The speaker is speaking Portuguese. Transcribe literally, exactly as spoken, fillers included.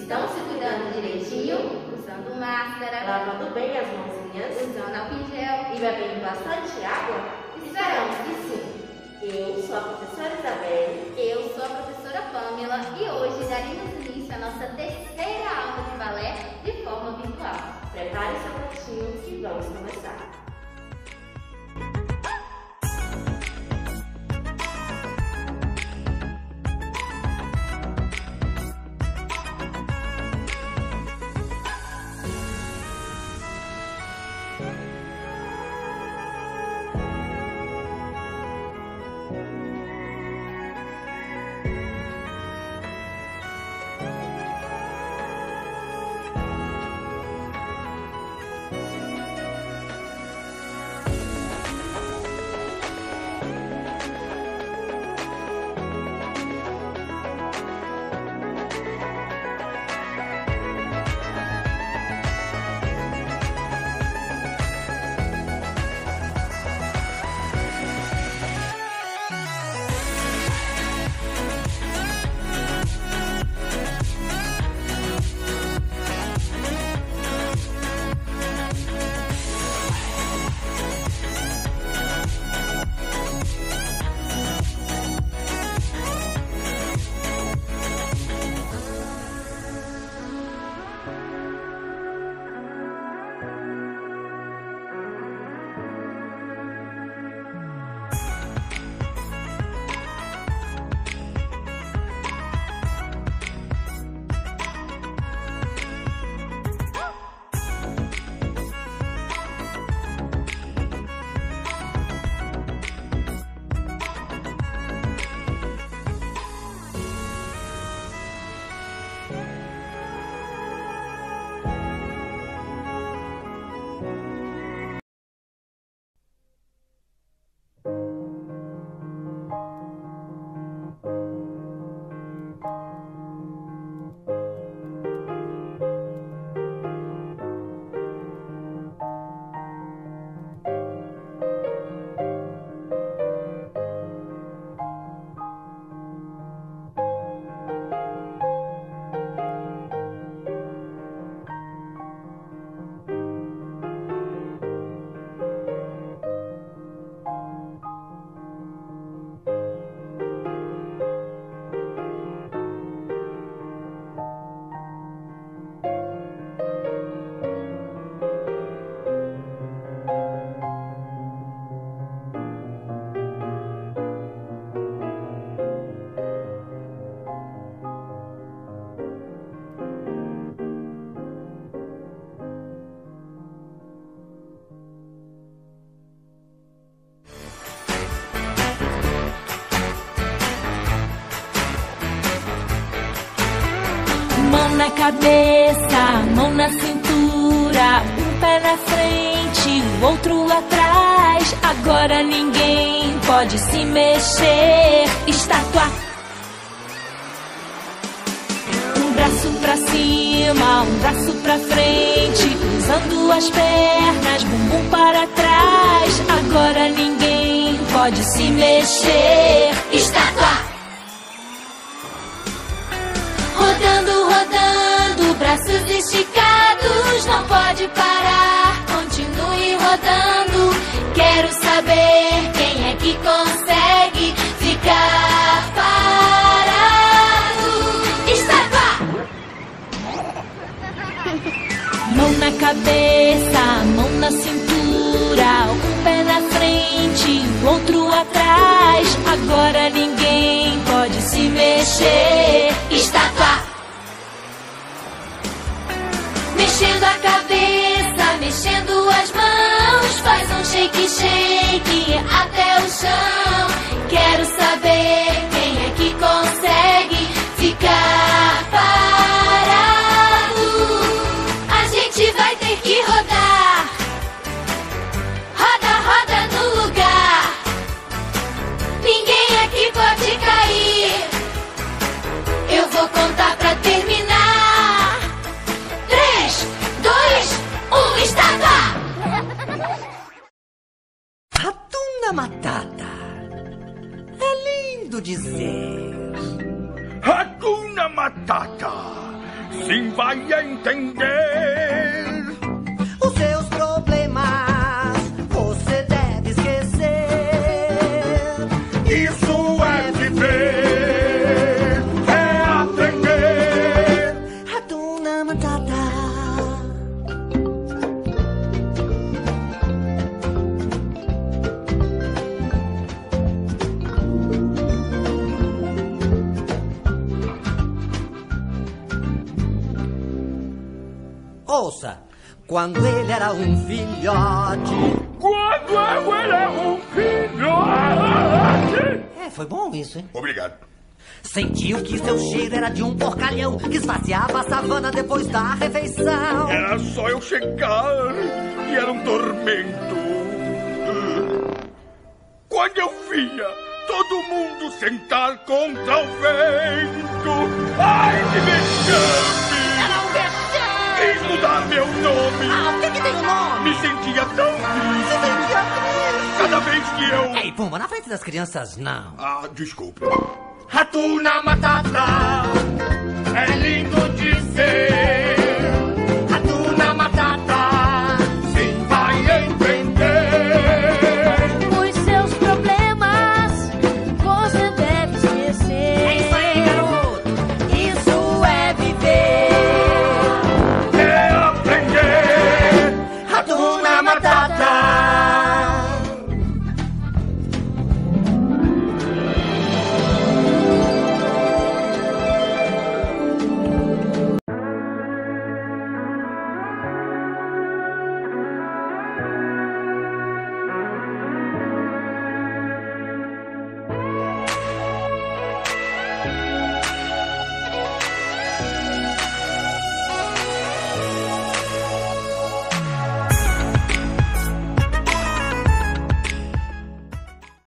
Estão se cuidando direitinho, usando máscara, lavando bem as mãozinhas, usando álcool em gel e bebendo bastante água? Esperamos que sim. Eu sou a professora Isabelle. Eu sou a professora Pamela e hoje daremos início à nossa terceira aula de balé de forma virtual. Prepare seu pratinho que vamos começar. Mão na cabeça, mão na cintura, um pé na frente, o outro atrás. Agora ninguém pode se mexer. Estátua. Um braço pra cima, um braço pra frente, cruzando as pernas, bumbum para trás. Agora ninguém pode se mexer. Estátua. Rodando, rodando, braços esticados, não pode parar, continue rodando. Quero saber quem é que consegue ficar parado. Estátua! Mão na cabeça, mão na cintura, um pé na frente, o outro atrás. Agora ninguém pode se mexer. Estátua! Mexendo a cabeça, mexendo as mãos, faz um shake, shake até o chão. Quero saber quem é que consegue ficar parado. A gente vai ter que rodar. Roda, roda no lugar. Ninguém aqui pode cair. Eu vou contar pra terminar. Três, dois, um, estátua! Hakuna Matata. É lindo de sim vai entender. Os seus problemas você deve esquecer. Isso é viver, é aprender. Hakuna Matata. Ouça, quando ele era um filhote. Quando eu era um filhote. É, foi bom isso, hein? Obrigado. Sentiu que seu cheiro era de um porcalhão que esvaziava a savana depois da refeição. Era só eu chegar e era um tormento. Quando eu via todo mundo sentar contra o vento. Ai, que vexame! Era um vexame! Quis mudar meu nome. Ah, o que que tem o nome? Me sentia tão triste. Cada vez que eu... Ei, Pumba, na frente das crianças, não. Ah, desculpe. Hakuna Matata é lindo de